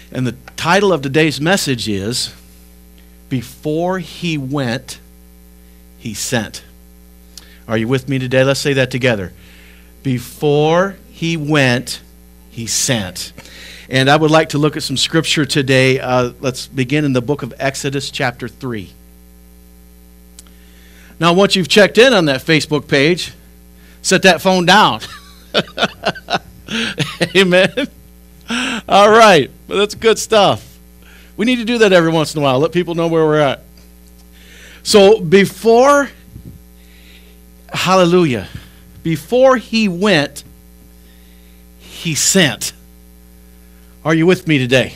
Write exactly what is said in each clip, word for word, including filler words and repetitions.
And the title of today's message is, Before He Went, He Sent. Are you with me today? Let's say that together. Before He went, He sent. And I would like to look at some scripture today. Uh, let's begin in the book of Exodus chapter three. Now, once you've checked in on that Facebook page, set that phone down. Amen. All right. Well, that's good stuff. We need to do that every once in a while. Let people know where we're at. So before, hallelujah, before He went, He sent. Are you with me today?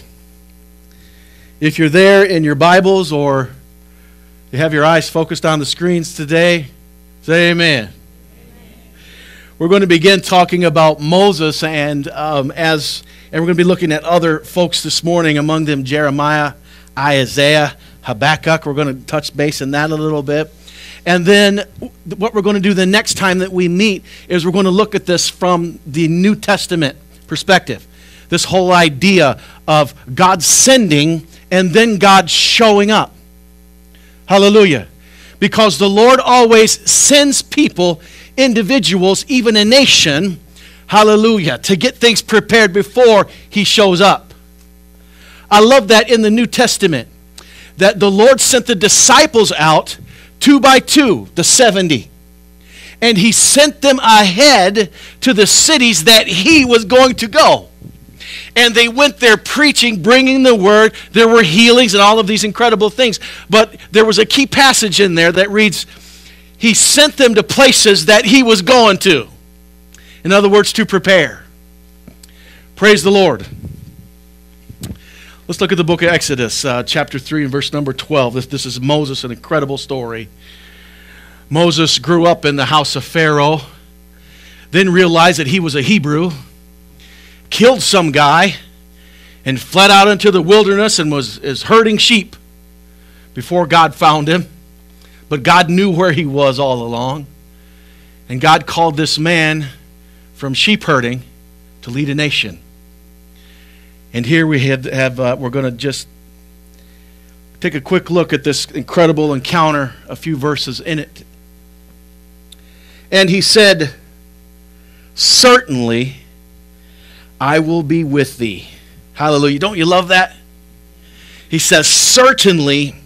If you're there in your Bibles or you have your eyes focused on the screens today, say amen. Amen. We're going to begin talking about Moses, and um, as and we're going to be looking at other folks this morning, among them Jeremiah, Isaiah, Habakkuk. We're going to touch base in that a little bit. And then what we're going to do the next time that we meet is we're going to look at this from the New Testament perspective. This whole idea of God sending and then God showing up. Hallelujah. Because the Lord always sends people, individuals, even a nation, hallelujah, to get things prepared before He shows up. I love that in the New Testament, that the Lord sent the disciples out two by two, the seventy. And He sent them ahead to the cities that He was going to go. And they went there preaching, bringing the word. There were healings and all of these incredible things. But there was a key passage in there that reads, He sent them to places that He was going to. In other words, to prepare. Praise the Lord. Let's look at the book of Exodus, uh, chapter three and verse number twelve. This, this is Moses, an incredible story. Moses grew up in the house of Pharaoh, then realized that he was a Hebrew, killed some guy, and fled out into the wilderness and was is herding sheep before God found him. But God knew where he was all along. And God called this man from sheep herding to lead a nation. And here we have, have uh, we're going to just take a quick look at this incredible encounter, a few verses in it. And he said, certainly I will be with thee. Hallelujah. Don't you love that? He says, certainly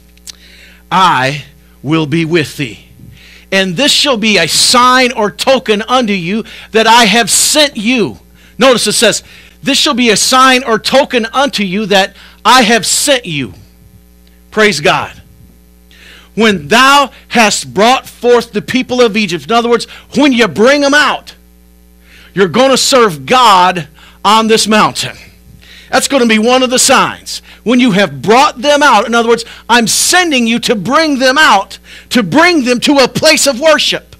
I will be with thee. And this shall be a sign or token unto you that I have sent you. Notice it says, this shall be a sign or token unto you that I have sent you. Praise God. When thou hast brought forth the people of Egypt. In other words, when you bring them out, you're going to serve God on this mountain. That's going to be one of the signs. When you have brought them out, in other words, I'm sending you to bring them out, to bring them to a place of worship.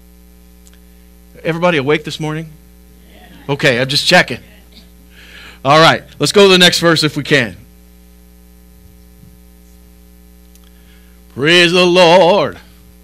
Everybody awake this morning? Okay, I'm just checking. All right, let's go to the next verse if we can. Praise the Lord.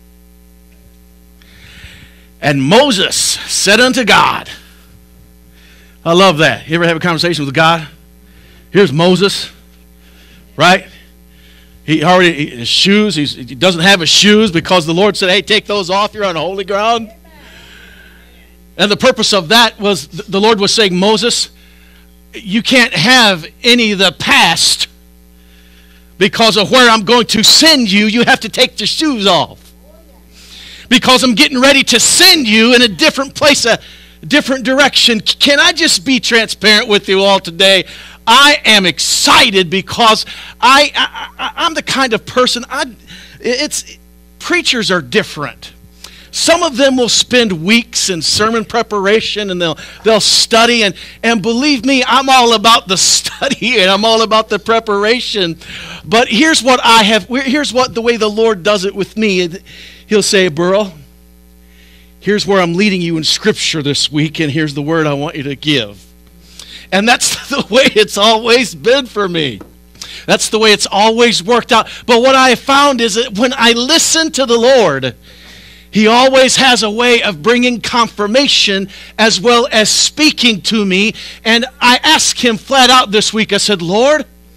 And Moses said unto God, I love that. You ever have a conversation with God? Here's Moses, right? He already, his shoes, he's, he doesn't have his shoes because the Lord said, hey, take those off, you're on holy ground. And the purpose of that was, the Lord was saying, Moses, you can't have any of the past because of where I'm going to send you. You have to take the shoes off. Because I'm getting ready to send you in a different place, a different direction. Can I just be transparent with you all today? I am excited because I, I, I'm the kind of person, I, it's preachers are different. Some of them will spend weeks in sermon preparation and they'll they'll study and, and believe me, I'm all about the study and I'm all about the preparation. But here's what I have, here's what the way the Lord does it with me. He'll say, Burl, here's where I'm leading you in Scripture this week and here's the word I want you to give. And that's the way it's always been for me. That's the way it's always worked out. But what I have found is that when I listen to the Lord, He always has a way of bringing confirmation as well as speaking to me. And I asked Him flat out this week, I said, Lord,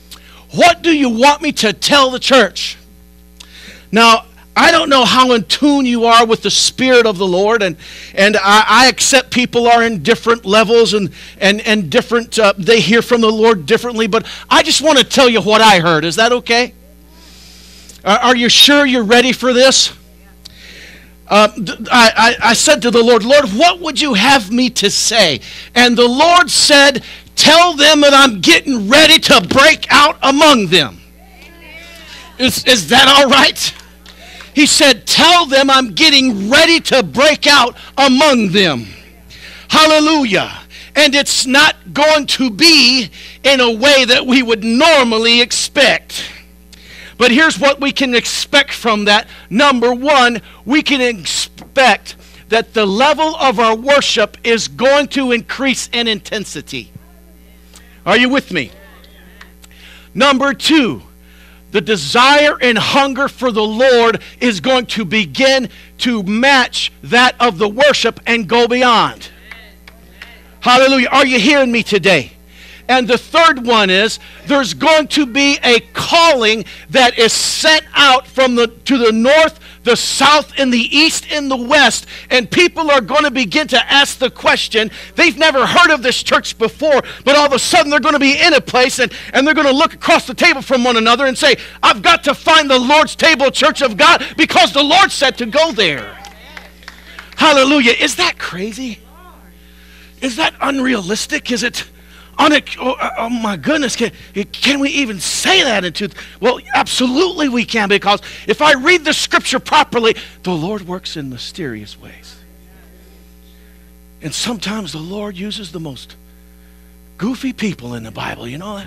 what do you want me to tell the church? Now, I don't know how in tune you are with the Spirit of the Lord, and and I, I accept people are in different levels and and and different. Uh, they hear from the Lord differently, but I just want to tell you what I heard. Is that okay? Uh, are you sure you're ready for this? Uh, I, I I said to the Lord, Lord, what would you have me to say? And the Lord said, tell them that I'm getting ready to break out among them. Is is that all right? He said, tell them I'm getting ready to break out among them. Hallelujah. And it's not going to be in a way that we would normally expect. But here's what we can expect from that. Number one, we can expect that the level of our worship is going to increase in intensity. Are you with me? Number two, the desire and hunger for the Lord is going to begin to match that of the worship and go beyond. Hallelujah. Are you hearing me today? And the third one is there's going to be a calling that is sent out from the to the north, the south, and the east, and the west. And people are going to begin to ask the question. They've never heard of this church before, but all of a sudden they're going to be in a place and, and they're going to look across the table from one another and say, I've got to find the Lord's table, Church of God, because the Lord said to go there. Hallelujah. Is that crazy? Is that unrealistic? Is it... Oh, oh my goodness, can, can we even say that into? Well, absolutely we can, because if I read the scripture properly, the Lord works in mysterious ways. And sometimes the Lord uses the most goofy people in the Bible, you know that?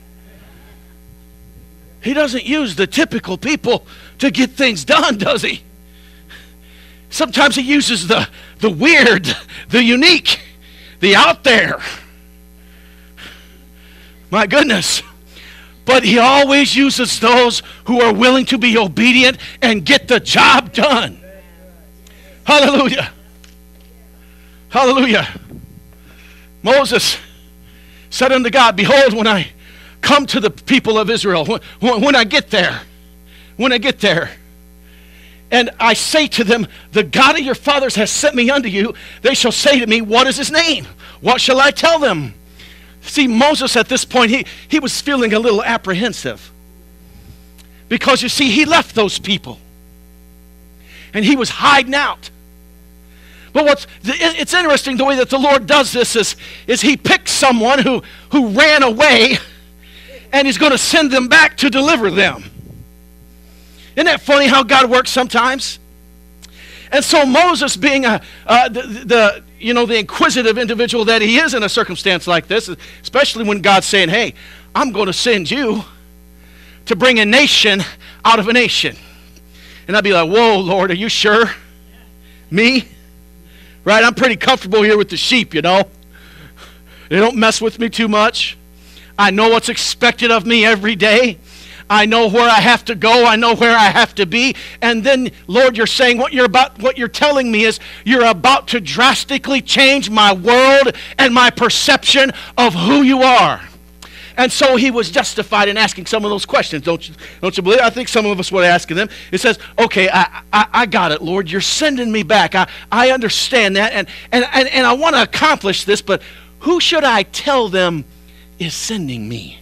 He doesn't use the typical people to get things done, does he? Sometimes he uses the, the weird, the unique, the out there. My goodness. But he always uses those who are willing to be obedient and get the job done. Hallelujah. Hallelujah. Moses said unto God, behold, when I come to the people of Israel, when, when I get there, when I get there, and I say to them, the God of your fathers has sent me unto you, they shall say to me, what is his name? What shall I tell them? See, Moses at this point, he, he was feeling a little apprehensive. Because you see, he left those people. And he was hiding out. But what's it's interesting the way that the Lord does this is, is he picks someone who, who ran away and he's going to send them back to deliver them. Isn't that funny how God works sometimes? And so Moses, being a, uh, the, the you know the inquisitive individual that he is in a circumstance like this, especially when God's saying, hey, I'm going to send you to bring a nation out of a nation. And I'd be like, whoa, Lord, are you sure? Me? Right? I'm pretty comfortable here with the sheep, you know. They don't mess with me too much. I know what's expected of me every day. I know where I have to go. I know where I have to be. And then, Lord, you're saying what you're about, what you're telling me is you're about to drastically change my world and my perception of who you are. And so he was justified in asking some of those questions. Don't you, don't you believe? I think some of us were asking them. It says, okay, I, I, I got it, Lord. You're sending me back. I, I understand that. And, and, and, and I want to accomplish this, but who should I tell them is sending me?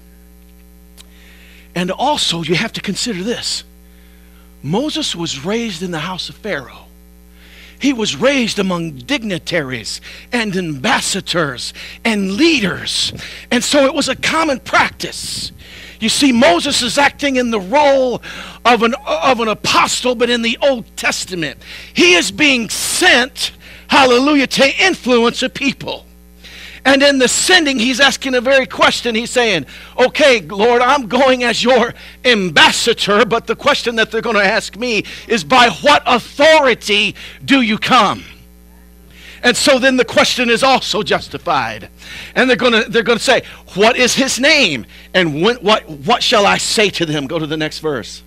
And also, you have to consider this. Moses was raised in the house of Pharaoh. He was raised among dignitaries and ambassadors and leaders. And so it was a common practice. You see, Moses is acting in the role of an, of an apostle, but in the Old Testament. He is being sent, hallelujah, to influence a people. And in the sending, he's asking a very question. He's saying, okay, Lord, I'm going as your ambassador, but the question that they're going to ask me is, by what authority do you come? And so then the question is also justified. And they're going to they're going to say, what is his name? And when, what, what shall I say to them? Go to the next verse.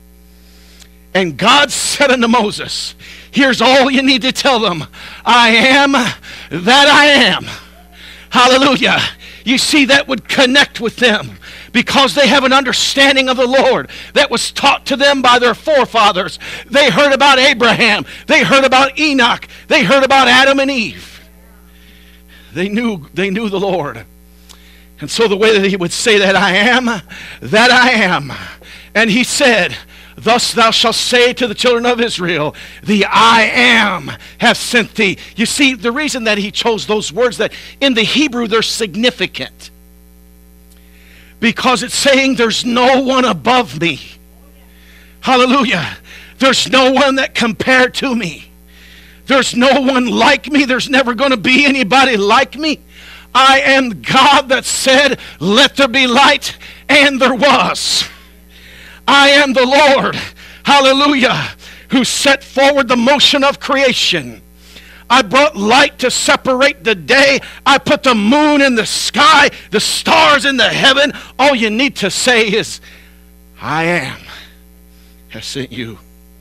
And God said unto Moses, here's all you need to tell them. I am that I am. Hallelujah. You see, that would connect with them. because they have an understanding of the Lord that was taught to them by their forefathers. They heard about Abraham. They heard about Enoch. They heard about Adam and Eve. They knew, they knew the Lord. And so the way that he would say that I am, that I am. And he said, thus thou shalt say to the children of Israel, the I am have sent thee. You see, the reason that he chose those words, that in the Hebrew they're significant. Because it's saying there's no one above me. Hallelujah. There's no one that compared to me. There's no one like me. There's never going to be anybody like me. I am God that said, let there be light, and there was. I am the Lord, hallelujah, who set forward the motion of creation. I brought light to separate the day. I put the moon in the sky, the stars in the heaven. All you need to say is, I am, have sent you.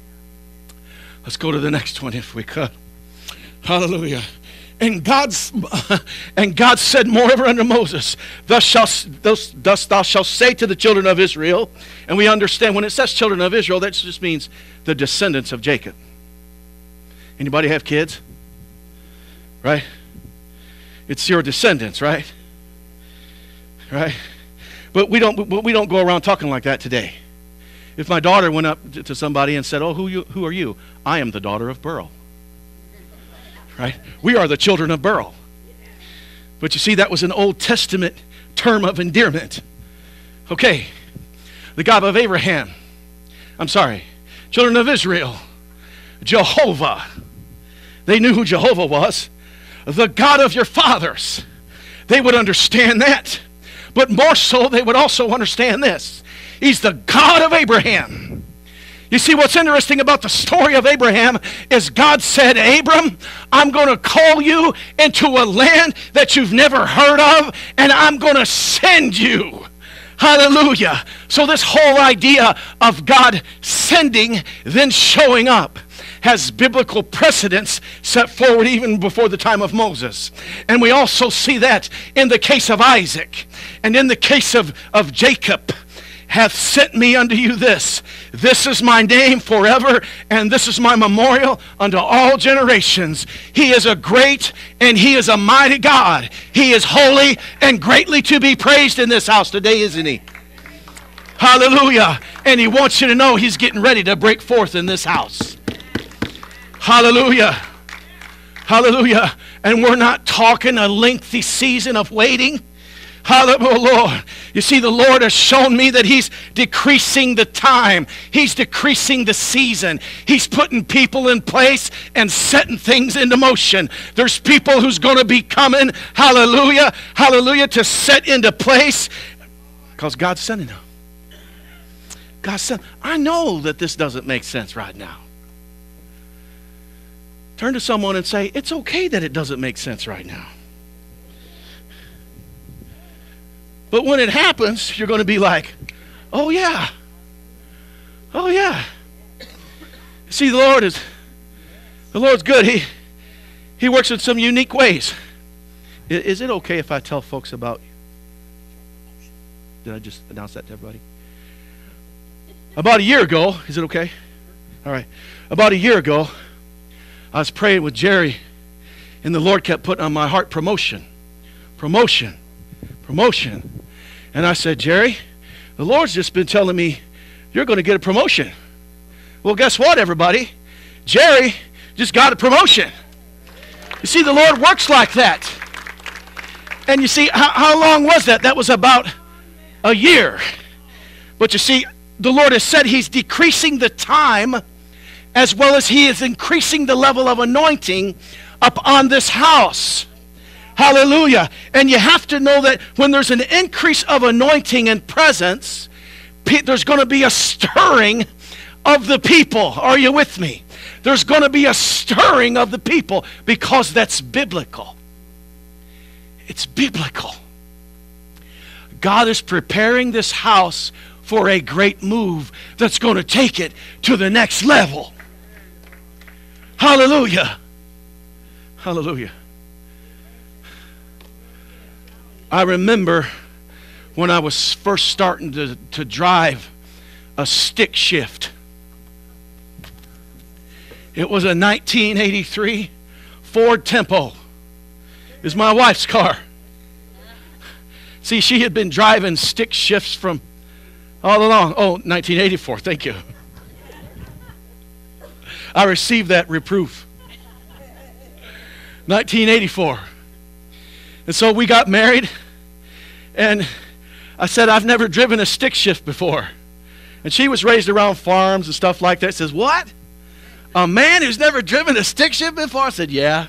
Let's go to the next one if we could. Hallelujah. And God's and God said moreover unto Moses, thus shalt thus, thus thou shalt say to the children of Israel. And we understand when it says children of Israel, that just means the descendants of Jacob. Anybody have kids? Right? It's your descendants, right? Right? But we don't we don't go around talking like that today. If my daughter went up to somebody and said, oh, who you who are you? I am the daughter of Burl. Right? We are the children of Burl. But you see, that was an Old Testament term of endearment. Okay. The God of Abraham. I'm sorry. Children of Israel. Jehovah. They knew who Jehovah was. The God of your fathers. They would understand that. But more so, they would also understand this. He's the God of Abraham. You see, what's interesting about the story of Abraham is God said, Abram, I'm going to call you into a land that you've never heard of, and I'm going to send you. Hallelujah. So this whole idea of God sending, then showing up, has biblical precedents set forward even before the time of Moses. And we also see that in the case of Isaac and in the case of, of Jacob. Hath sent me unto you this. This is my name forever, and this is my memorial unto all generations. He is a great and he is a mighty God. He is holy and greatly to be praised in this house today, isn't he? Hallelujah. And he wants you to know he's getting ready to break forth in this house. Hallelujah. Hallelujah. And we're not talking a lengthy season of waiting. Hallelujah, Lord. You see, the Lord has shown me that he's decreasing the time. He's decreasing the season. He's putting people in place and setting things into motion. There's people who's going to be coming, hallelujah, hallelujah, to set into place because God's sending them. God said, I know that this doesn't make sense right now. Turn to someone and say, it's okay that it doesn't make sense right now. But when it happens, you're going to be like, oh yeah, oh yeah. See, the Lord is, the Lord's good. He, he works in some unique ways. Is, is it okay if I tell folks about, did I just announce that to everybody? About a year ago, is it okay? All right. About a year ago, I was praying with Jerry, and the Lord kept putting on my heart promotion, promotion. Promotion. And I said, Jerry, the Lord's just been telling me you're going to get a promotion. Well, guess what, everybody? Jerry just got a promotion. You see, the Lord works like that. And you see, how, how long was that? That was about a year. But you see, the Lord has said he's decreasing the time as well as he is increasing the level of anointing upon this house. Hallelujah. And you have to know that when there's an increase of anointing and presence, there's going to be a stirring of the people. Are you with me? There's going to be a stirring of the people because that's biblical. It's biblical. God is preparing this house for a great move that's going to take it to the next level. Hallelujah. Hallelujah. I remember when I was first starting to, to drive a stick shift. It was a nineteen eighty-three Ford Tempo. It was my wife's car. See, she had been driving stick shifts from all along. Oh, nineteen eighty-four, thank you. I received that reproof. nineteen eighty-four. And so we got married, and I said, I've never driven a stick shift before. And she was raised around farms and stuff like that. Says, what? A man who's never driven a stick shift before? I said, yeah.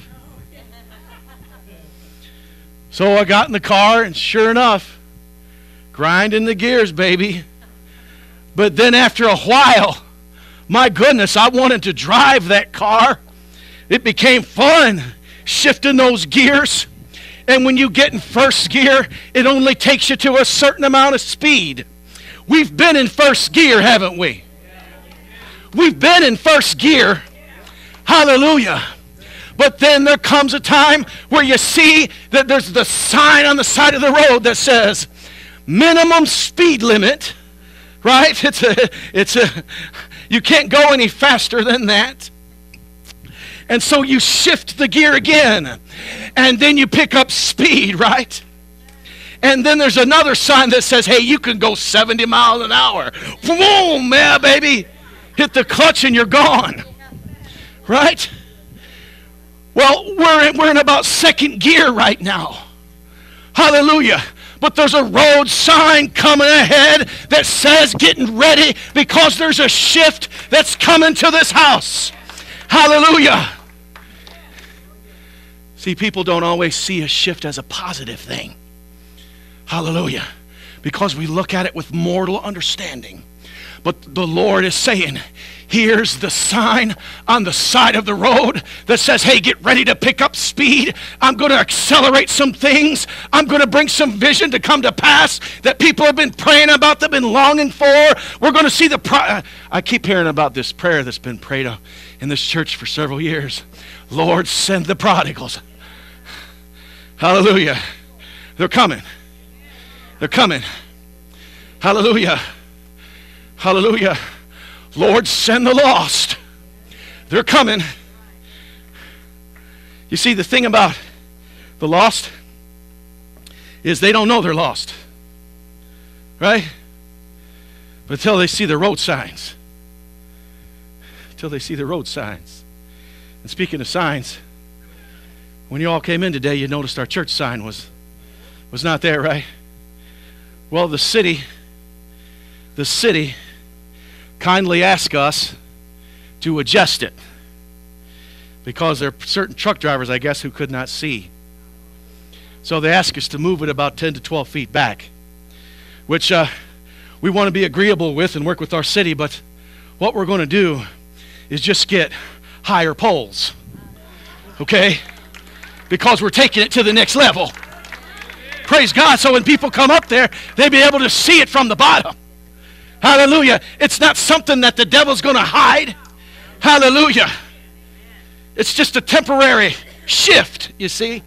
So I got in the car, and sure enough, grinding the gears, baby. But then after a while, my goodness, I wanted to drive that car. It became fun shifting those gears. And when you get in first gear, it only takes you to a certain amount of speed. We've been in first gear, haven't we? We've been in first gear. Hallelujah. But then there comes a time where you see that there's the sign on the side of the road that says minimum speed limit, right? It's a, it's a, you can't go any faster than that. And so you shift the gear again, and then you pick up speed, right? And then there's another sign that says, hey, you can go seventy miles an hour. Boom, yeah, baby. Hit the clutch and you're gone, right? Well, we're in, we're in about second gear right now. Hallelujah. But there's a road sign coming ahead that says getting ready because there's a shift that's coming to this house. Hallelujah. See, people don't always see a shift as a positive thing. Hallelujah. Because we look at it with mortal understanding. But the Lord is saying, here's the sign on the side of the road that says, hey, get ready to pick up speed. I'm going to accelerate some things. I'm going to bring some vision to come to pass that people have been praying about, that have been longing for. We're going to see the... Pro- I keep hearing about this prayer that's been prayed in this church for several years. Lord, send the prodigals. Hallelujah. They're coming. They're coming. Hallelujah. Hallelujah. Lord, send the lost. They're coming. You see, the thing about the lost is they don't know they're lost. Right? But until they see the road signs. Until they see the road signs. And speaking of signs, when you all came in today, you noticed our church sign was, was not there, right? Well, the city, the city kindly asked us to adjust it because there are certain truck drivers, I guess, who could not see. So they asked us to move it about ten to twelve feet back, which uh, we want to be agreeable with and work with our city, but what we're going to do is just get higher poles, okay? Because we're taking it to the next level. Praise God. So when people come up there, they'll be able to see it from the bottom. Hallelujah. It's not something that the devil's going to hide. Hallelujah. It's just a temporary shift, you see.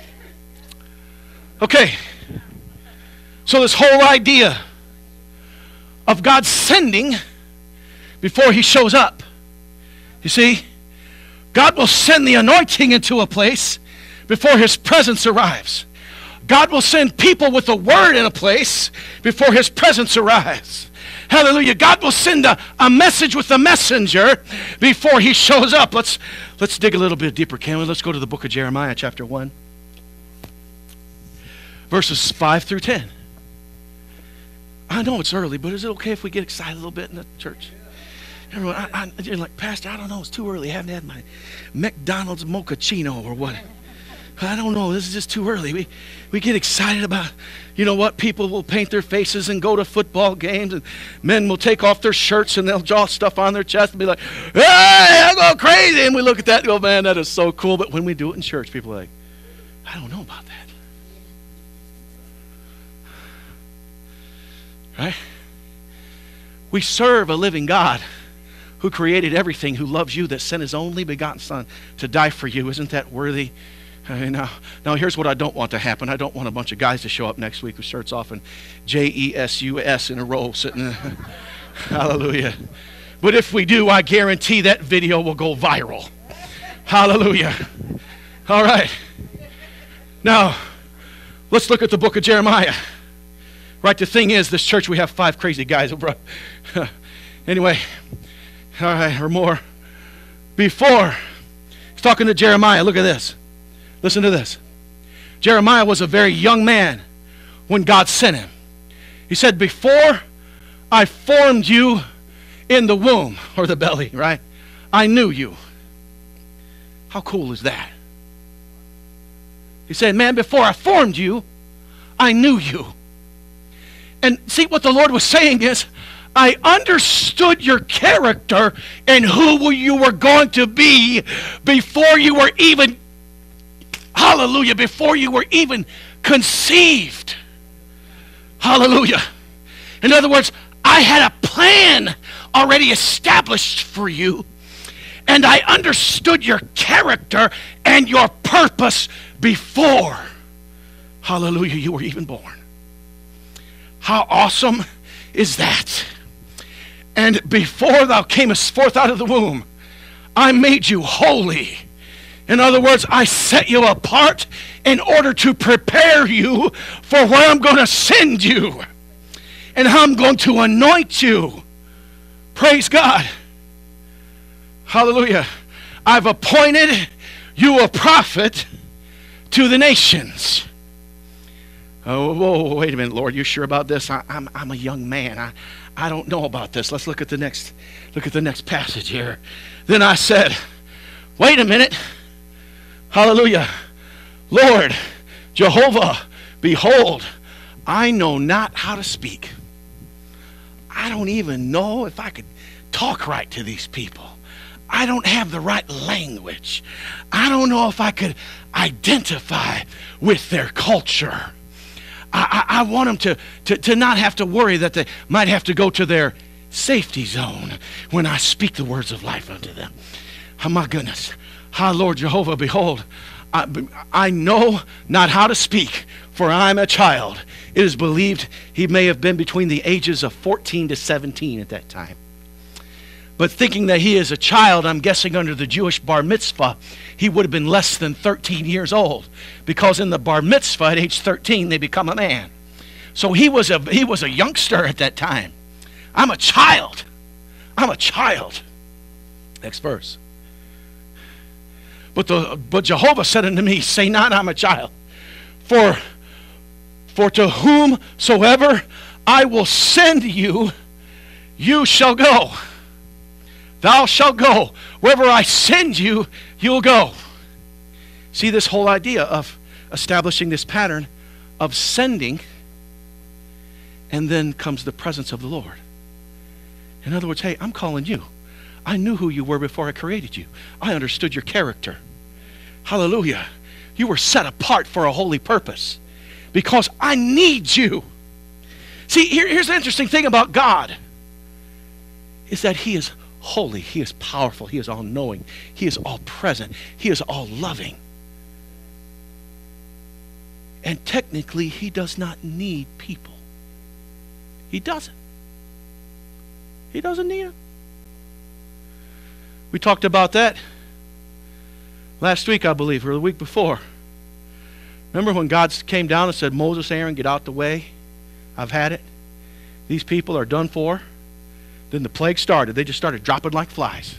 Okay. So this whole idea of God sending before he shows up. You see, God will send the anointing into a place before his presence arrives. God will send people with a word in a place before his presence arrives. Hallelujah. God will send a, a message with a messenger before he shows up. Let's, let's dig a little bit deeper, can we? Let's go to the book of Jeremiah, chapter one. Verses five through ten. I know it's early, but is it okay if we get excited a little bit in the church? Everyone, I, I, you're like, Pastor, I don't know. It's too early. I haven't had my McDonald's mochaccino or what. I don't know. This is just too early. We we get excited about, you know what? People will paint their faces and go to football games, and men will take off their shirts and they'll draw stuff on their chest and be like, hey, I go crazy. And we look at that and go, man, that is so cool. But when we do it in church, people are like, I don't know about that. Right? We serve a living God who created everything, who loves you, that sent his only begotten Son to die for you. Isn't that worthy Hey, now, now here's what I don't want to happen. I don't want a bunch of guys to show up next week with shirts off and J E S U S in a row sitting there. Hallelujah. But if we do, I guarantee that video will go viral. Hallelujah. All right. Now, let's look at the book of Jeremiah. Right, the thing is, this church, we have five crazy guys. Anyway, all right, or more. Before, he's talking to Jeremiah. Look at this. Listen to this. Jeremiah was a very young man when God sent him. He said, before I formed you in the womb, or the belly, right? I knew you. How cool is that? He said, man, before I formed you, I knew you. And see, what the Lord was saying is, I understood your character and who you were going to be before you were even, hallelujah, before you were even conceived. Hallelujah. In other words, I had a plan already established for you, and I understood your character and your purpose before, hallelujah, you were even born. How awesome is that? And before thou camest forth out of the womb, I made you holy. In other words, I set you apart in order to prepare you for where I'm going to send you and how I'm going to anoint you. Praise God. Hallelujah. I've appointed you a prophet to the nations. Oh, whoa, wait a minute, Lord, you sure about this? I, I'm, I'm a young man. I, I don't know about this. Let's look at the next, look at the next passage here. Then I said, wait a minute. Hallelujah. Lord, Jehovah, behold, I know not how to speak. I don't even know if I could talk right to these people. I don't have the right language. I don't know if I could identify with their culture. I, I, I want them to, to, to not have to worry that they might have to go to their safety zone when I speak the words of life unto them. Oh my goodness. Ah, Lord Jehovah, behold, I, I know not how to speak, for I am a child. It is believed he may have been between the ages of fourteen to seventeen at that time. But thinking that he is a child, I'm guessing under the Jewish bar mitzvah, he would have been less than thirteen years old. Because in the bar mitzvah at age thirteen, they become a man. So he was a, he was a youngster at that time. I'm a child. I'm a child. Next verse. But, the, but Jehovah said unto me, say not I'm a child. For, for to whomsoever I will send you, you shall go. Thou shalt go. Wherever I send you, you'll go. See this whole idea of establishing this pattern of sending, and then comes the presence of the Lord. In other words, hey, I'm calling you. I knew who you were before I created you. I understood your character. Hallelujah. You were set apart for a holy purpose because I need you. See, here, here's the interesting thing about God is that he is holy. He is powerful. He is all-knowing. He is all-present. He is all-loving. And technically, he does not need people. He doesn't. He doesn't need them. We talked about that last week, I believe, or the week before. Remember when God came down and said, Moses, Aaron, get out the way. I've had it. These people are done for. Then the plague started. They just started dropping like flies.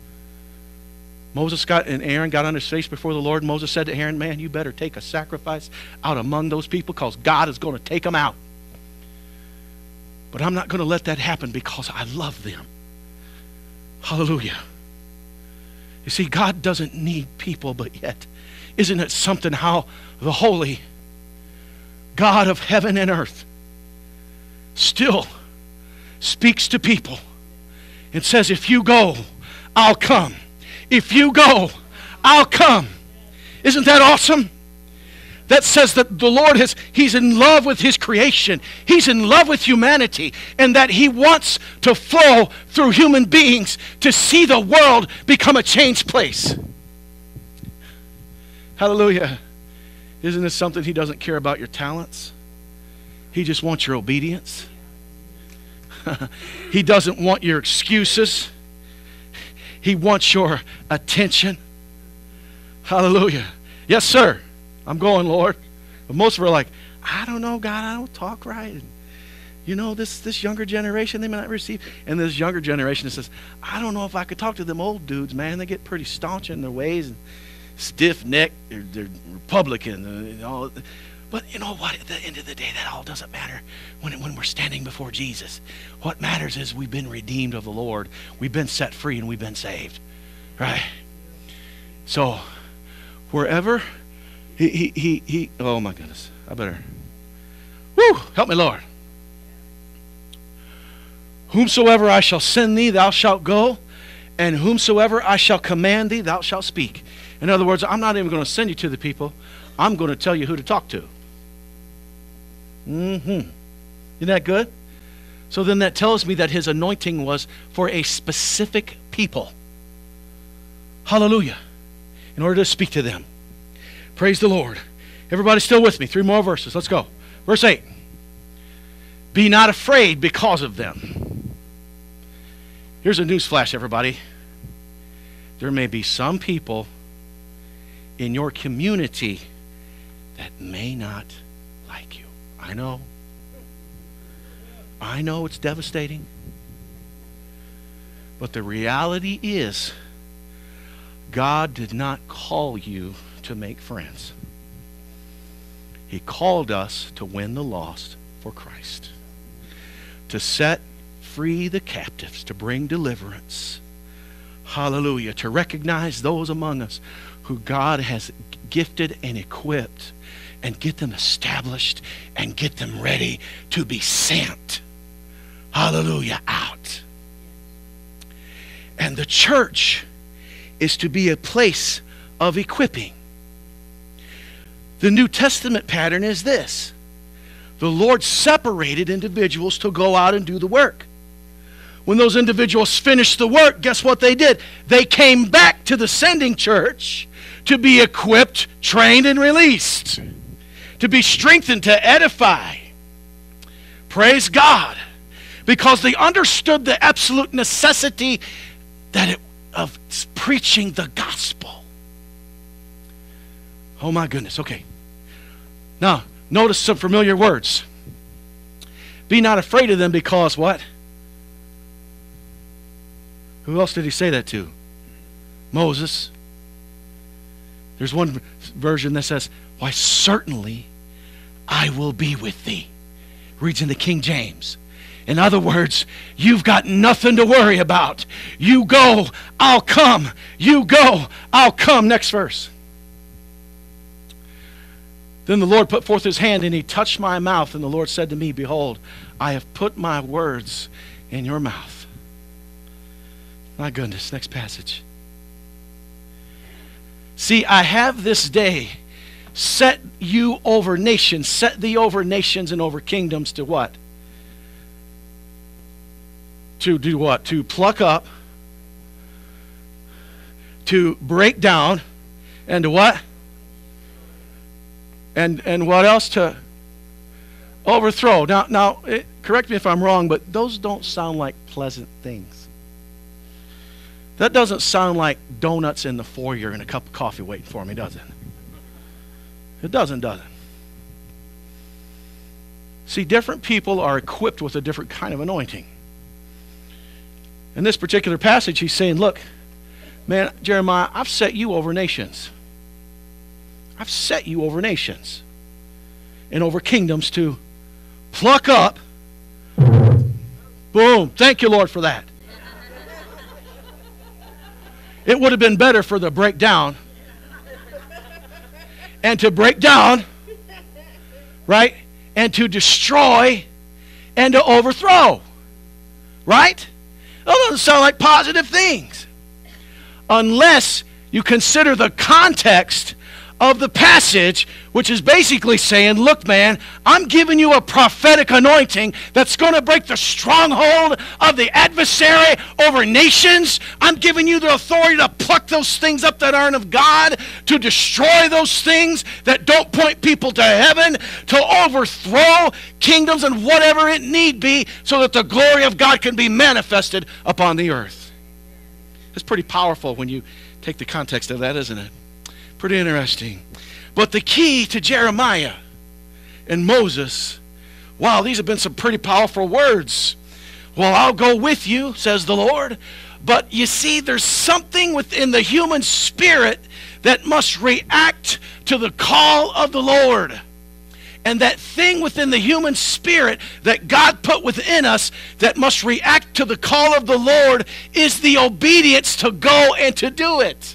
Moses got and Aaron got on his face before the Lord. Moses said to Aaron, man, you better take a sacrifice out among those people because God is going to take them out. But I'm not going to let that happen because I love them. Hallelujah. You see, God doesn't need people, but yet, isn't it something how the holy God of heaven and earth still speaks to people and says, if you go, I'll come. If you go, I'll come. Isn't that awesome? That says that the Lord has, he's in love with his creation. He's in love with humanity, and that he wants to flow through human beings to see the world become a changed place. Hallelujah. Isn't this something? He doesn't care about your talents. He just wants your obedience. He doesn't want your excuses. He wants your attention. Hallelujah. Yes, sir. I'm going, Lord. But most of us are like, I don't know, God, I don't talk right. And, you know, this, this younger generation, they may not receive. And this younger generation that says, I don't know if I could talk to them old dudes, man. They get pretty staunch in their ways and stiff-necked. They're, they're Republican. And all. But you know what? At the end of the day, that all doesn't matter when, when we're standing before Jesus. What matters is we've been redeemed of the Lord. We've been set free and we've been saved. Right? So, wherever he, he, he, he oh my goodness. I better. Woo! Help me, Lord. Whomsoever I shall send thee, thou shalt go. And whomsoever I shall command thee, thou shalt speak. In other words, I'm not even going to send you to the people. I'm going to tell you who to talk to. Mm-hmm. Isn't that good? So then that tells me that his anointing was for a specific people. Hallelujah. In order to speak to them. Praise the Lord. Everybody still with me? Three more verses. Let's go. Verse eight. Be not afraid because of them. Here's a news flash, everybody. There may be some people in your community that may not like you. I know. I know it's devastating. But the reality is, God did not call you to make friends. He called us to win the lost for Christ. To set free the captives, to bring deliverance. Hallelujah. To recognize those among us who God has gifted and equipped and get them established and get them ready to be sent. Hallelujah. Out. And the church is to be a place of equipping. The New Testament pattern is this. The Lord separated individuals to go out and do the work. When those individuals finished the work, guess what they did? They came back to the sending church to be equipped, trained, and released. To be strengthened, to edify. Praise God. Because they understood the absolute necessity that it, of preaching the gospel. Oh my goodness. Okay. Now, notice some familiar words. Be not afraid of them because what? Who else did he say that to? Moses. There's one version that says, why certainly I will be with thee. Reads in the King James. In other words, you've got nothing to worry about. You go, I'll come. You go, I'll come. Next verse. Then the Lord put forth his hand, and he touched my mouth, and the Lord said to me, behold, I have put my words in your mouth. My goodness, next passage. See, I have this day set you over nations, set thee over nations and over kingdoms to what? To do what? To pluck up, to break down, and to what? And and what else? To overthrow. Now, now it, correct me if I'm wrong, but those don't sound like pleasant things. That doesn't sound like donuts in the foyer and a cup of coffee waiting for me, does it? It doesn't, does it? See, different people are equipped with a different kind of anointing. In this particular passage, he's saying, look, man, Jeremiah, I've set you over nations. I've set you over nations and over kingdoms to pluck up. Boom. Thank you, Lord, for that. It would have been better for the breakdown. And to break down, right? And to destroy and to overthrow. Right? Those doesn't sound like positive things. Unless you consider the context of the passage, which is basically saying, look, man, I'm giving you a prophetic anointing that's going to break the stronghold of the adversary over nations. I'm giving you the authority to pluck those things up that aren't of God, to destroy those things that don't point people to heaven, to overthrow kingdoms and whatever it need be, so that the glory of God can be manifested upon the earth. It's pretty powerful when you take the context of that, isn't it? Pretty interesting. But the key to Jeremiah and Moses, wow, these have been some pretty powerful words. Well, I'll go with you, says the Lord. But you see, there's something within the human spirit that must react to the call of the Lord. And that thing within the human spirit that God put within us that must react to the call of the Lord is the obedience to go and to do it.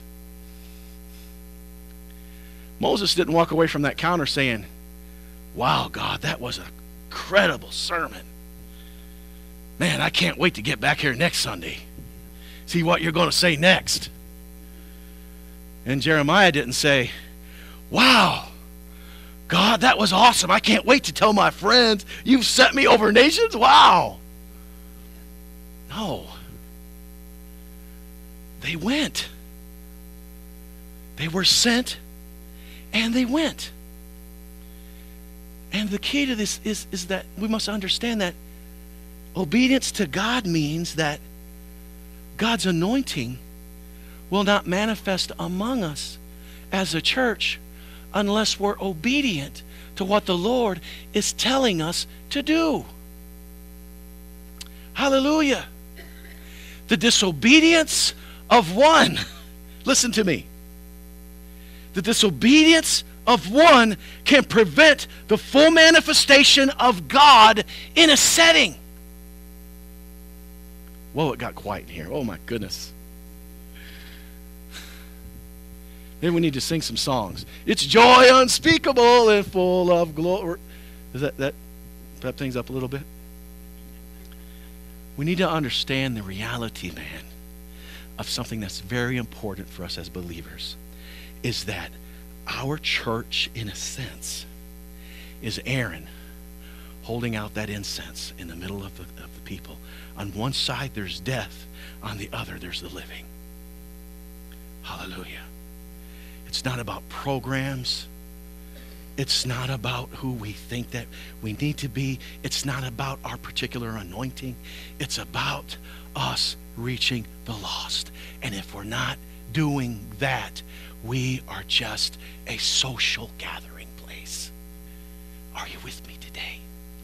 Moses didn't walk away from that counter saying, wow, God, that was an incredible sermon. Man, I can't wait to get back here next Sunday. See what you're going to say next. And Jeremiah didn't say, wow, God, that was awesome. I can't wait to tell my friends you've set me over nations. Wow. No. They went. They were sent. And they went. And the key to this is, is that we must understand that obedience to God means that God's anointing will not manifest among us as a church unless we're obedient to what the Lord is telling us to do. Hallelujah. The disobedience of one, listen to me. The disobedience of one can prevent the full manifestation of God in a setting. Whoa, it got quiet in here. Oh my goodness. Maybe we need to sing some songs. It's joy unspeakable and full of glory. Is that, that pep things up a little bit? We need to understand the reality, man, of something that's very important for us as believers. Is that our church, in a sense, is Aaron holding out that incense in the middle of the, of the people. On one side, there's death. On the other, there's the living. Hallelujah. It's not about programs. It's not about who we think that we need to be. It's not about our particular anointing. It's about us reaching the lost. And if we're not doing that, we are just a social gathering place. Are you with me today?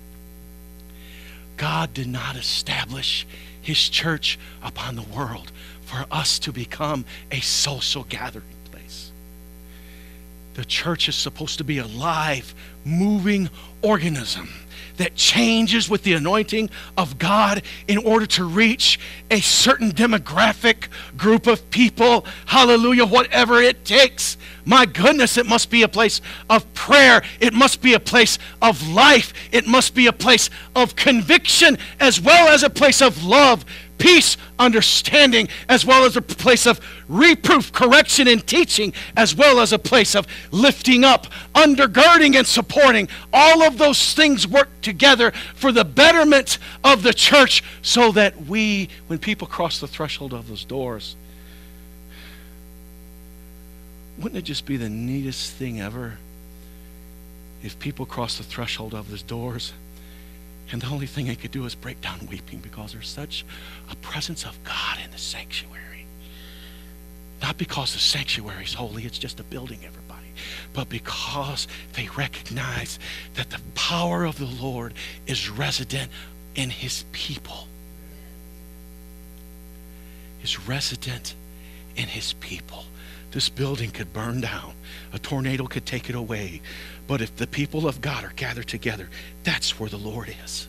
God did not establish his church upon the world for us to become a social gathering place. The church is supposed to be a live, moving organism that changes with the anointing of God in order to reach a certain demographic group of people. Hallelujah, whatever it takes. My goodness, it must be a place of prayer. It must be a place of life. It must be a place of conviction as well as a place of love, peace, understanding, as well as a place of reproof, correction, and teaching, as well as a place of lifting up, undergirding, and supporting. All of those things work together for the betterment of the church so that we, when people cross the threshold of those doors, wouldn't it just be the neatest thing ever if people cross the threshold of those doors and the only thing they could do is break down weeping because there's such a presence of God in the sanctuary. Not because the sanctuary is holy, it's just a building, everybody, but because they recognize that the power of the Lord is resident in his people. Is resident in his people. This building could burn down. A tornado could take it away. But if the people of God are gathered together, that's where the Lord is.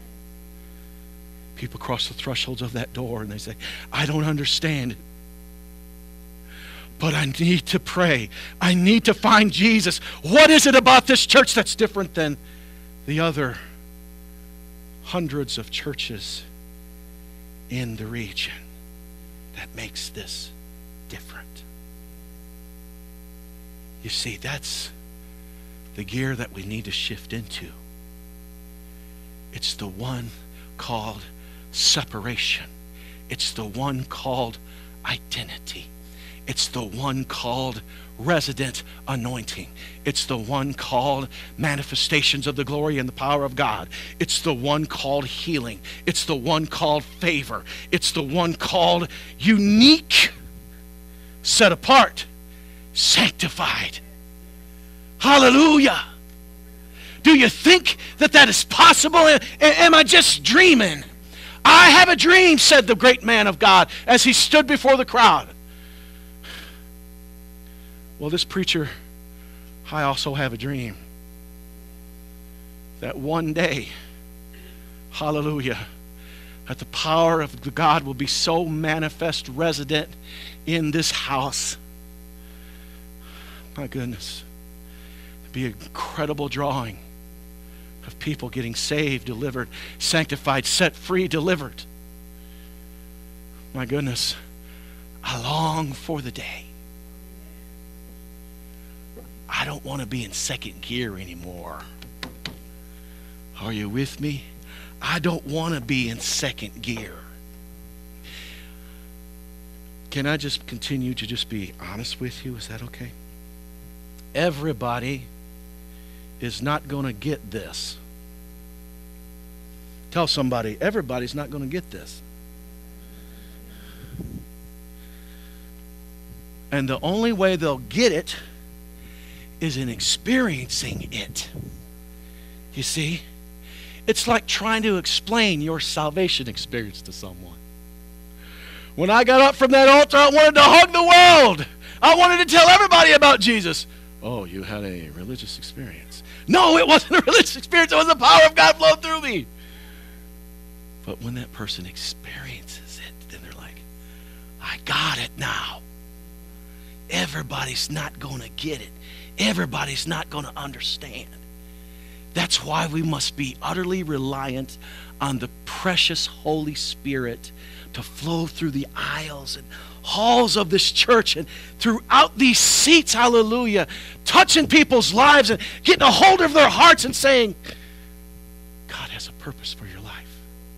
People cross the thresholds of that door and they say, I don't understand it, but I need to pray. I need to find Jesus. What is it about this church that's different than the other hundreds of churches in the region that makes this different? You see, that's the gear that we need to shift into. It's the one called separation. It's the one called identity. It's the one called resident anointing. It's the one called manifestations of the glory and the power of God. It's the one called healing. It's the one called favor. It's the one called unique, set apart, sanctified. Hallelujah. Do you think that that is possible? Am I just dreaming? I have a dream, said the great man of God as he stood before the crowd. Well, this preacher, I also have a dream that one day, hallelujah, that the power of God will be so manifest, resident in this house. My goodness. It'll be an incredible drawing of people getting saved, delivered, sanctified, set free, delivered. My goodness. I long for the day. I don't want to be in second gear anymore. Are you with me? I don't want to be in second gear. Can I just continue to just be honest with you? Is that okay? Everybody is not going to get this. Tell somebody, everybody's not going to get this. And the only way they'll get it is in experiencing it. You see? It's like trying to explain your salvation experience to someone. When I got up from that altar, I wanted to hug the world. I wanted to tell everybody about Jesus. Oh, you had a religious experience. No, it wasn't a religious experience. It was the power of God flowed through me. But when that person experiences it, then they're like, I got it now. Everybody's not going to get it. Everybody's not going to understand. That's why we must be utterly reliant on the precious Holy Spirit to flow through the aisles and halls of this church and throughout these seats, hallelujah, touching people's lives and getting a hold of their hearts and saying, God has a purpose for your life.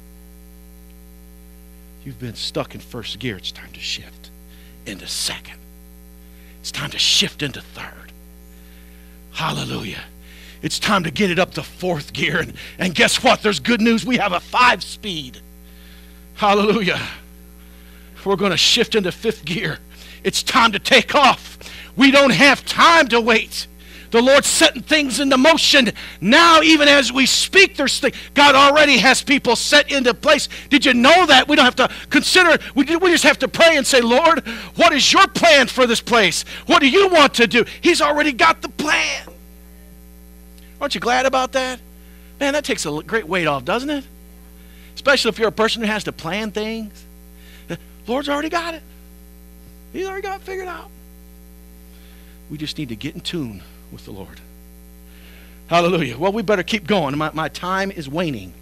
You've been stuck in first gear. It's time to shift into second. It's time to shift into third. Hallelujah. It's time to get it up to fourth gear. And, and guess what? There's good news. We have a five speed. Hallelujah. We're going to shift into fifth gear. It's time to take off. We don't have time to wait. The Lord's setting things into motion. Now, even as we speak, there's things. God already has people set into place. Did you know that? We don't have to consider it. We, we just have to pray and say, Lord, what is your plan for this place? What do you want to do? He's already got the plan. Aren't you glad about that? Man, that takes a great weight off, doesn't it? Especially if you're a person who has to plan things. The Lord's already got it. He's already got it figured out. We just need to get in tune with the Lord. Hallelujah. Well, we better keep going. My, my time is waning.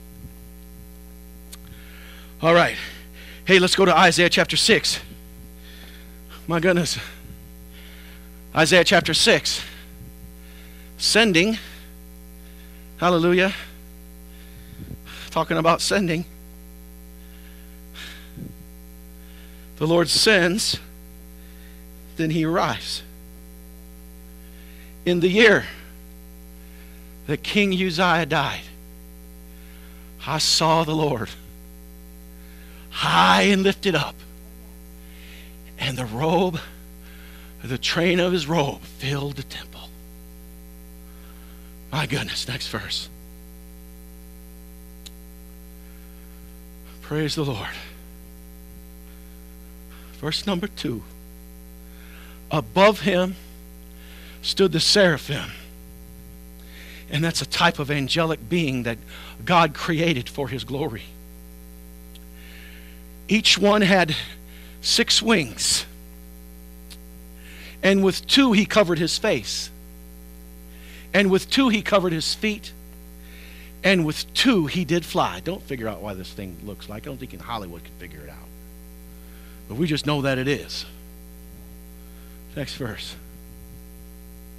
All right. Hey, let's go to Isaiah chapter six. My goodness. Isaiah chapter six. Sending. Hallelujah. Talking about sending. The Lord sends, then he arrives. In the year that King Uzziah died, I saw the Lord high and lifted up, and the robe, the train of his robe filled the temple. My goodness, next verse. Praise the Lord. Verse number two. Above him stood the seraphim. And that's a type of angelic being that God created for his glory. Each one had six wings. And with two he covered his face. And with two he covered his feet. And with two he did fly. Don't figure out why this thing looks like. I don't think in Hollywood can figure it out. But we just know that it is. Next verse.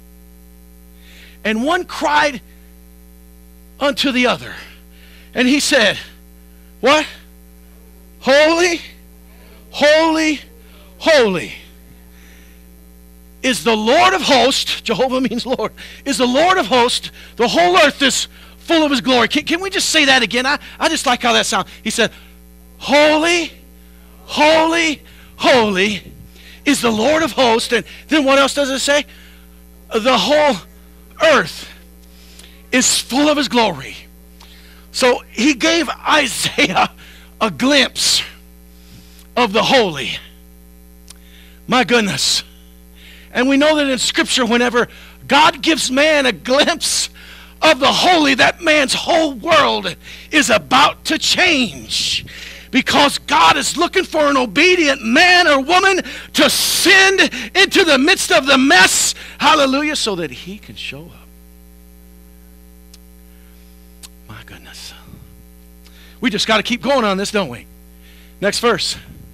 And one cried unto the other. And he said, what? Holy, holy, holy is the Lord of hosts. Jehovah means Lord. Is the Lord of hosts. The whole earth is full of his glory. Can, can we just say that again? I, I just like how that sounds. He said, holy, holy, holy is the Lord of hosts. And then what else does it say? The whole earth is full of his glory. So he gave Isaiah a glimpse of the holy. My goodness. And we know that in Scripture, whenever God gives man a glimpse of the holy, that man's whole world is about to change. Because God is looking for an obedient man or woman to send into the midst of the mess. Hallelujah. So that he can show up. My goodness. We just got to keep going on this, don't we? Next verse.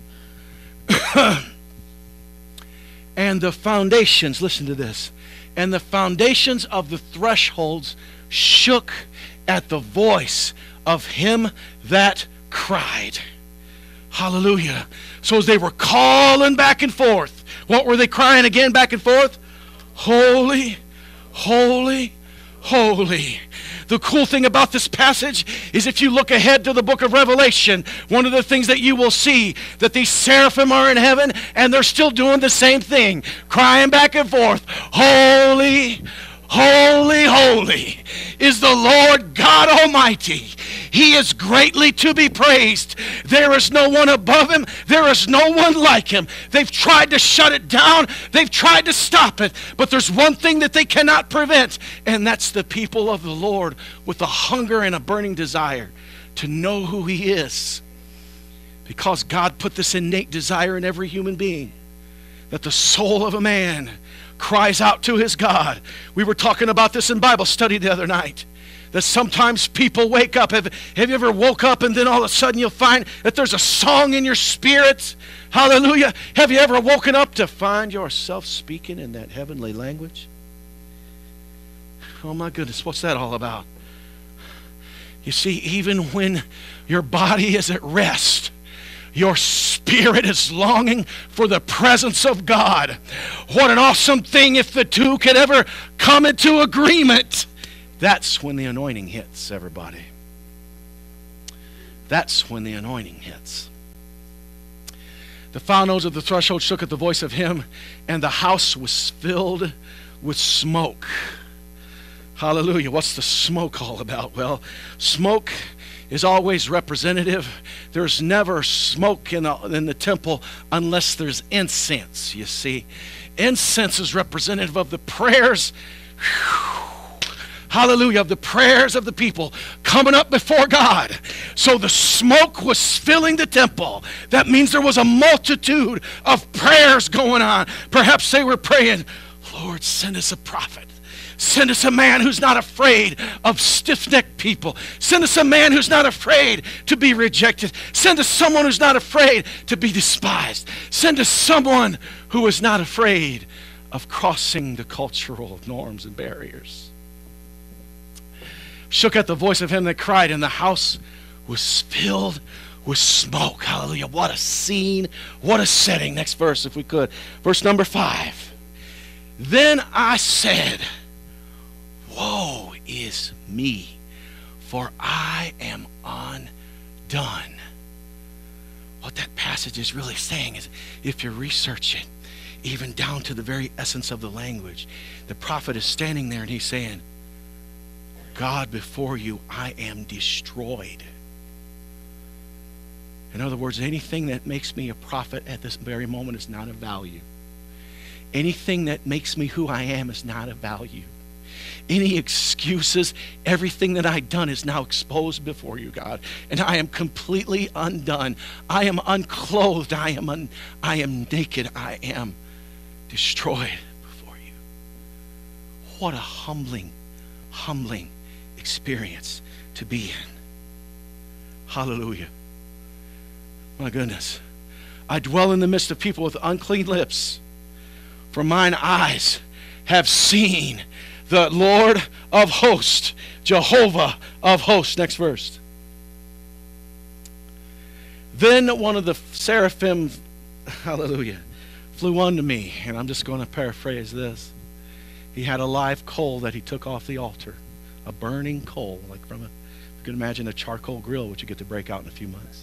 And the foundations, listen to this. And the foundations of the thresholds shook at the voice of him that cried. Hallelujah. So as they were calling back and forth, what were they crying again back and forth? Holy, holy, holy. The cool thing about this passage is if you look ahead to the book of Revelation, one of the things that you will see, that these seraphim are in heaven and they're still doing the same thing, crying back and forth, holy, holy, holy is the Lord God Almighty. He is greatly to be praised. There is no one above him. There is no one like him. They've tried to shut it down. They've tried to stop it. But there's one thing that they cannot prevent, and that's the people of the Lord with a hunger and a burning desire to know who he is. Because God put this innate desire in every human being, that the soul of a man cries out to his God. We were talking about this in Bible study the other night. That sometimes people wake up. Have, have you ever woke up and then all of a sudden you'll find that there's a song in your spirit? Hallelujah. Have you ever woken up to find yourself speaking in that heavenly language? Oh my goodness, what's that all about? You see, even when your body is at rest, your spirit is longing for the presence of God. What an awesome thing if the two could ever come into agreement. That's when the anointing hits, everybody. That's when the anointing hits. The fountains of the threshold shook at the voice of him, and the house was filled with smoke. Hallelujah. What's the smoke all about? Well, smoke is always representative. There's never smoke in the, in the temple unless there's incense, you see. Incense is representative of the prayers, whew, hallelujah, of the prayers of the people coming up before God. So the smoke was filling the temple. That means there was a multitude of prayers going on. Perhaps they were praying, Lord, send us a prophet. Send us a man who's not afraid of stiff-necked people. Send us a man who's not afraid to be rejected. Send us someone who's not afraid to be despised. Send us someone who is not afraid of crossing the cultural norms and barriers. Shook at the voice of him that cried, and the house was filled with smoke. Hallelujah. What a scene. What a setting. Next verse, if we could. Verse number five. Then I said, woe is me, for I am undone. What that passage is really saying is, if you research it, even down to the very essence of the language, the prophet is standing there and he's saying, God, before you, I am destroyed. In other words, anything that makes me a prophet at this very moment is not of value. Anything that makes me who I am is not of value. Any excuses, everything that I've done is now exposed before you, God. And I am completely undone. I am unclothed. I am, un, I am naked. I am destroyed before you. What a humbling, humbling experience to be in. Hallelujah. My goodness. I dwell in the midst of people with unclean lips, for mine eyes have seen the Lord of hosts, Jehovah of hosts. Next verse. Then one of the seraphim, hallelujah, flew unto me, and I'm just going to paraphrase this. He had a live coal that he took off the altar, a burning coal, like from a, you can imagine a charcoal grill, which you get to break out in a few months.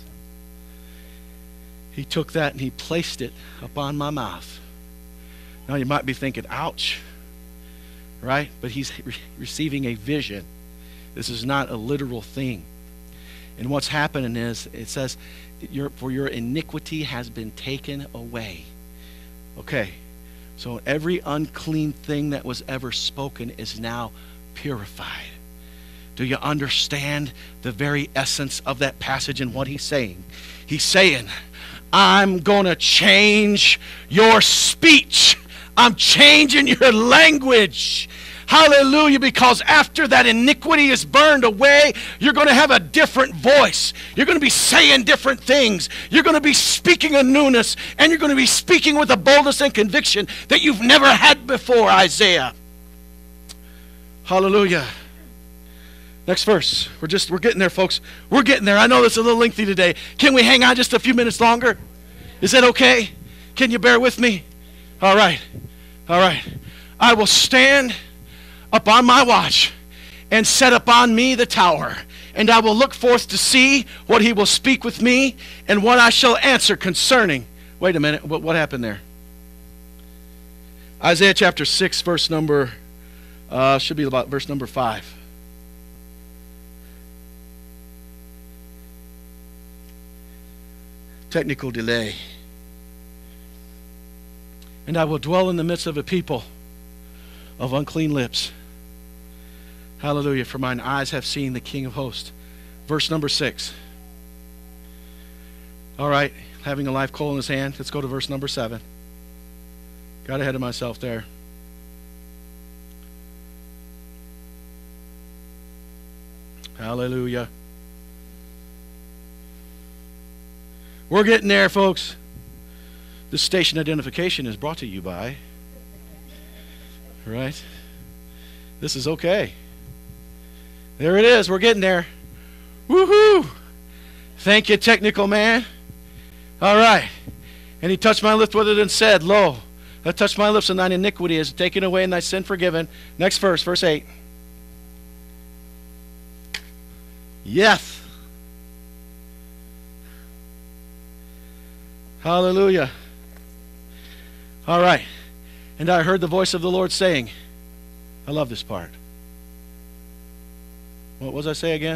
He took that and he placed it upon my mouth. Now you might be thinking, ouch, right? But he's re- receiving a vision. This is not a literal thing. And what's happening is, it says, your, for your iniquity has been taken away. Okay, so every unclean thing that was ever spoken is now purified. Do you understand the very essence of that passage and what he's saying? He's saying, I'm going to change your speech. I'm changing your language. Hallelujah, because after that iniquity is burned away, you're going to have a different voice. You're going to be saying different things. You're going to be speaking a newness, and you're going to be speaking with a boldness and conviction that you've never had before, Isaiah. Hallelujah. Next verse. We're just, we're getting there, folks. We're getting there. I know this is a little lengthy today. Can we hang on just a few minutes longer? Is that okay? Can you bear with me? All right. All right. I will stand upon my watch and set upon me the tower, and I will look forth to see what he will speak with me and what I shall answer concerning. Wait a minute. What, what happened there? Isaiah chapter six, verse number, uh, should be about verse number five. Technical delay. And I will dwell in the midst of a people of unclean lips. Hallelujah. For mine eyes have seen the King of hosts. Verse number six. All right. Having a live coal in his hand. Let's go to verse number seven. Got ahead of myself there. Hallelujah. We're getting there, folks. This station identification is brought to you by, right? This is okay. There it is. We're getting there. Woohoo! Thank you, technical man. All right. And he touched my lips with it and said, Lo, that touched my lips, and thine iniquity is taken away, and thy sin forgiven. Next verse, verse eight. Yes. Hallelujah. All right. And I heard the voice of the Lord saying, I love this part. What was I say again?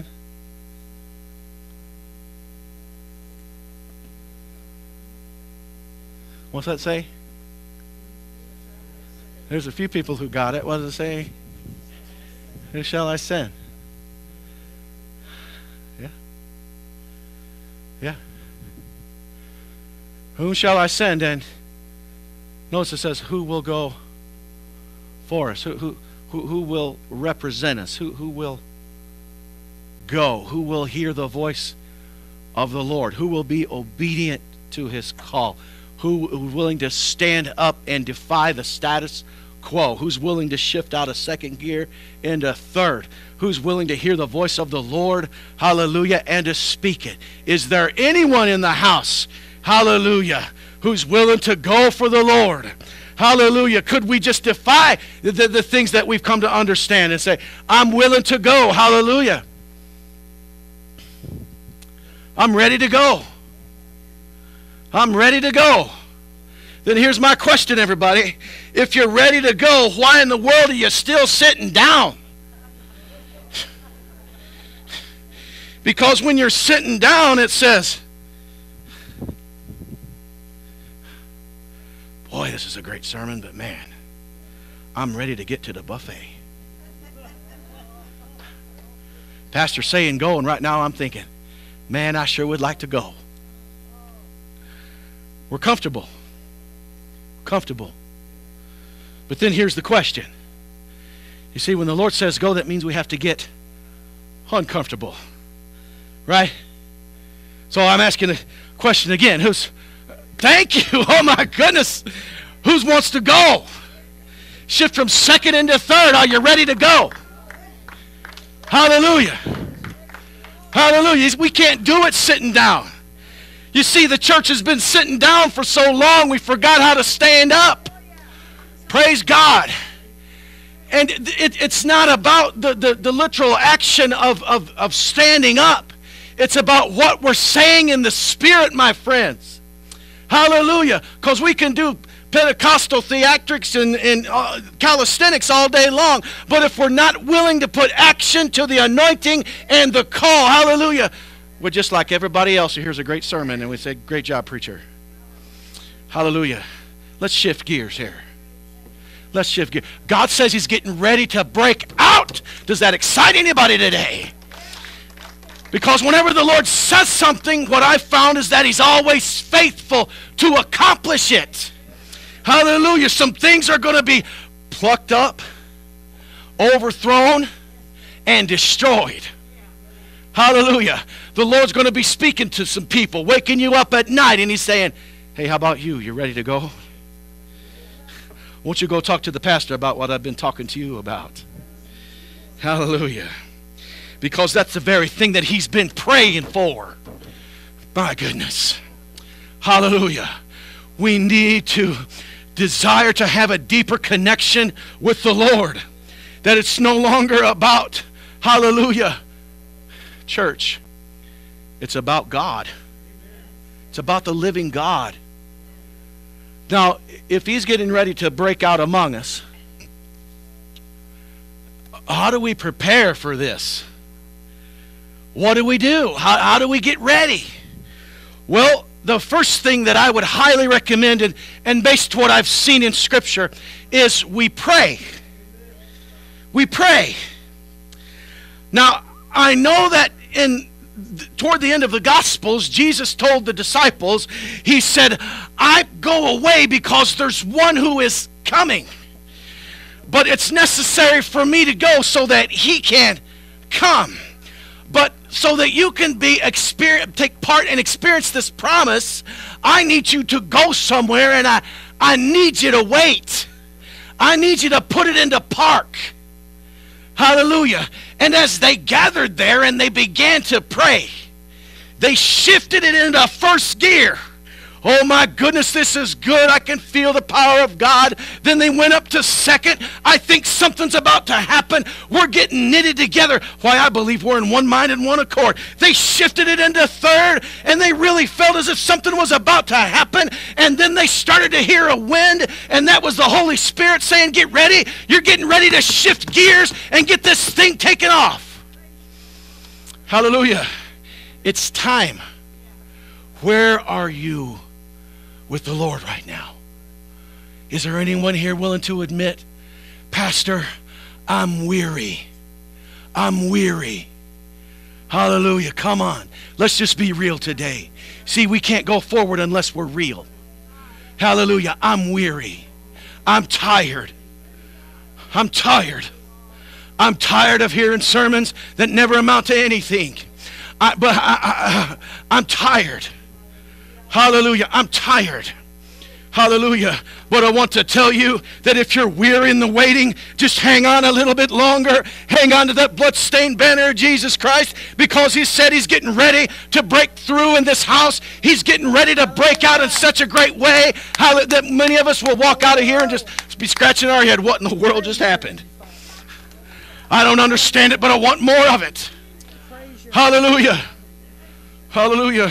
What's that say? There's a few people who got it. What does it say? Who shall I send? Yeah. Yeah. Whom shall I send? And notice it says, who will go for us? Who, who, who, who will represent us? Who, who will go? Who will hear the voice of the Lord? Who will be obedient to his call? Who is willing to stand up and defy the status quo? Who's willing to shift out of second gear into third? Who's willing to hear the voice of the Lord? Hallelujah. And to speak it. Is there anyone in the house? Hallelujah. Who's willing to go for the Lord? Hallelujah. Could we just defy the, the, the things that we've come to understand and say, I'm willing to go. Hallelujah. I'm ready to go. I'm ready to go. Then here's my question, everybody. If you're ready to go, why in the world are you still sitting down? Because when you're sitting down, it says, boy, this is a great sermon, but man, I'm ready to get to the buffet. Pastor's saying go, and right now I'm thinking, man, I sure would like to go. We're comfortable. Comfortable. But then here's the question. You see, when the Lord says go, that means we have to get uncomfortable. Right? So I'm asking the question again. Who's, thank you. Oh my goodness. Who wants to go? Shift from second into third. Are you ready to go? Hallelujah. Hallelujah. We can't do it sitting down. You see, the church has been sitting down for so long, we forgot how to stand up. Praise God. And it, it's not about the, the, the literal action of, of, of standing up. It's about what we're saying in the Spirit, my friends. Hallelujah. Because we can do Pentecostal theatrics and, and uh, calisthenics all day long. But if we're not willing to put action to the anointing and the call, hallelujah, we're just like everybody else who hears a great sermon and we say, great job, preacher. Hallelujah. Let's shift gears here. Let's shift gears. God says he's getting ready to break out. Does that excite anybody today? Because whenever the Lord says something, what I've found is that he's always faithful to accomplish it. Hallelujah. Some things are going to be plucked up, overthrown, and destroyed. Hallelujah. The Lord's going to be speaking to some people, waking you up at night, and he's saying, hey, how about you? You ready to go? Won't you go talk to the pastor about what I've been talking to you about? Hallelujah. Because that's the very thing that he's been praying for. My goodness. Hallelujah. We need to desire to have a deeper connection with the Lord. That it's no longer about, hallelujah, church. It's about God. It's about the living God. Now, if he's getting ready to break out among us, how do we prepare for this? What do we do? How, how do we get ready? Well, the first thing that I would highly recommend, and, and based on what I've seen in Scripture, is we pray. We pray. Now, I know that in toward the end of the Gospels, Jesus told the disciples, he said, I go away because there's one who is coming. But it's necessary for me to go so that he can come. But so that you can be experience, take part and experience this promise, I need you to go somewhere, and I, I need you to wait. I need you to put it into park. Hallelujah. And as they gathered there and they began to pray, they shifted it into first gear. Oh my goodness, this is good. I can feel the power of God. Then they went up to second. I think something's about to happen. We're getting knitted together. Why, I believe we're in one mind and one accord. They shifted it into third, and they really felt as if something was about to happen. And then they started to hear a wind, and that was the Holy Spirit saying, get ready. You're getting ready to shift gears and get this thing taken off. Hallelujah. It's time. Where are you with the Lord right now? Is there anyone here willing to admit, Pastor, I'm weary. I'm weary. Hallelujah. Come on. Let's just be real today. See, we can't go forward unless we're real. Hallelujah. I'm weary. I'm tired. I'm tired. I'm tired of hearing sermons that never amount to anything. I, but I, I, I'm tired. Hallelujah. I'm tired. Hallelujah. But I want to tell you that if you're weary in the waiting, just hang on a little bit longer. Hang on to that bloodstained banner of Jesus Christ, because he said he's getting ready to break through in this house. He's getting ready to break out in such a great way how that many of us will walk out of here and just be scratching our head. What in the world just happened? I don't understand it, but I want more of it. Hallelujah. Hallelujah.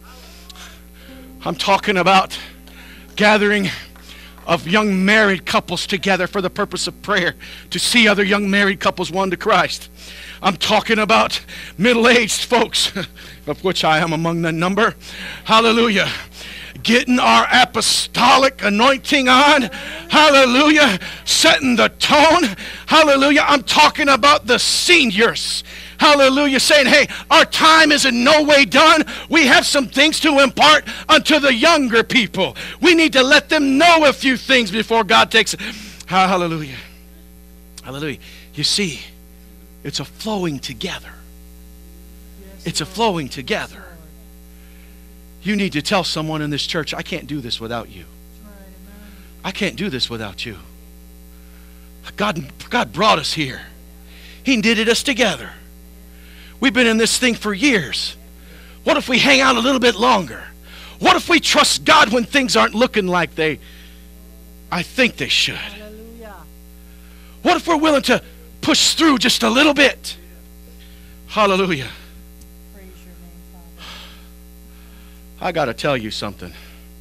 I'm talking about gathering of young married couples together for the purpose of prayer to see other young married couples won to Christ. I'm talking about middle-aged folks, of which I am among the number. Hallelujah. Getting our apostolic anointing on. Hallelujah. Setting the tone. Hallelujah. I'm talking about the seniors. Hallelujah. Saying, hey, our time is in no way done. We have some things to impart unto the younger people. We need to let them know a few things before God takes it. Hallelujah. Hallelujah. You see, it's a flowing together. It's a flowing together. You need to tell someone in this church, I can't do this without you. I can't do this without you. God, God brought us here. He knitted us together. We've been in this thing for years. What if we hang out a little bit longer? What if we trust God when things aren't looking like they, I think they should? Hallelujah. What if we're willing to push through just a little bit? Hallelujah. Praise your name, Father. I got to tell you something.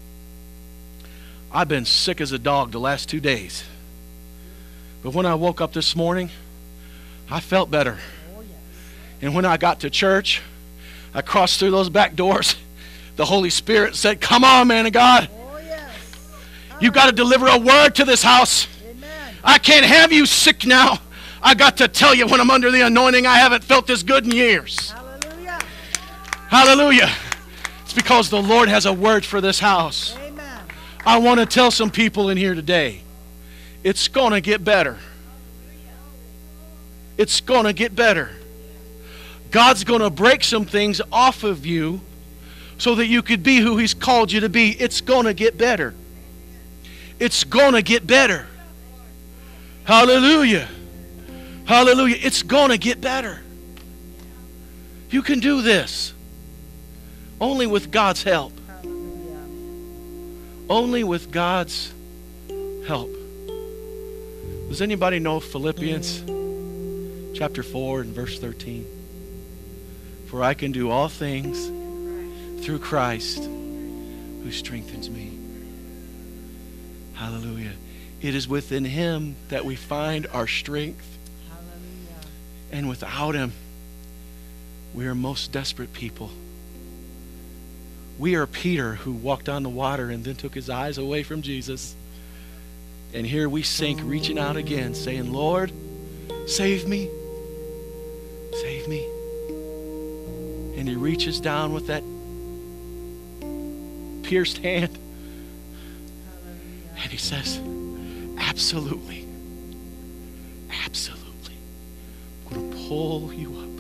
I've been sick as a dog the last two days. But when I woke up this morning, I felt better. Oh, yes. And when I got to church, I crossed through those back doors. The Holy Spirit said, come on, man of God. Oh, yes. You got to deliver a word to this house. Amen. I can't have you sick now. I got to tell you, when I'm under the anointing, I haven't felt this good in years. Hallelujah. Hallelujah. It's because the Lord has a word for this house. Amen. I want to tell some people in here today, it's going to get better. It's going to get better. God's going to break some things off of you so that you could be who He's called you to be. It's going to get better. It's going to get better. Hallelujah. Hallelujah. It's going to get better. You can do this. Only with God's help. Hallelujah. Only with God's help. Does anybody know Philippians chapter four and verse thirteen? For I can do all things through Christ who strengthens me. Hallelujah. It is within Him that we find our strength. Hallelujah. And without Him, we are most desperate people. We are Peter, who walked on the water and then took his eyes away from Jesus. And here we sink, reaching out again, saying, Lord, save me. Save me. And He reaches down with that pierced hand. Hallelujah. And He says, absolutely. Absolutely. I'm going to pull you up.